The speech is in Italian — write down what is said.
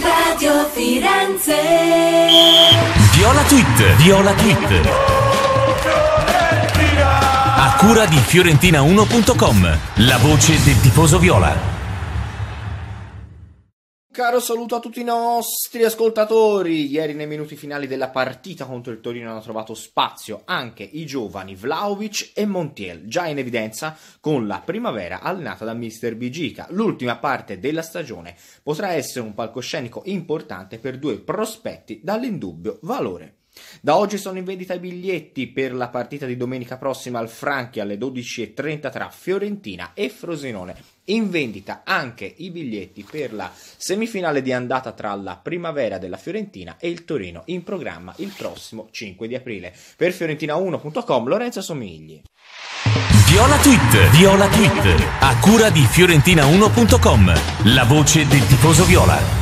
Radio Firenze. Viola Tweet. A cura di Fiorentina1.com, la voce del tifoso viola. Caro saluto a tutti i nostri ascoltatori. Ieri nei minuti finali della partita contro il Torino hanno trovato spazio anche i giovani Vlahovic e Montiel, già in evidenza con la primavera allenata da mister Bigica. L'ultima parte della stagione potrà essere un palcoscenico importante per due prospetti dall'indubbio valore. Da oggi sono in vendita i biglietti per la partita di domenica prossima al Franchi alle 12:30 tra Fiorentina e Frosinone. In vendita anche i biglietti per la semifinale di andata tra la primavera della Fiorentina e il Torino, in programma il prossimo 5 di aprile. Per Fiorentina1.com, Lorenzo Somigli. Viola Tweet, a cura di Fiorentina1.com, la voce del tifoso viola.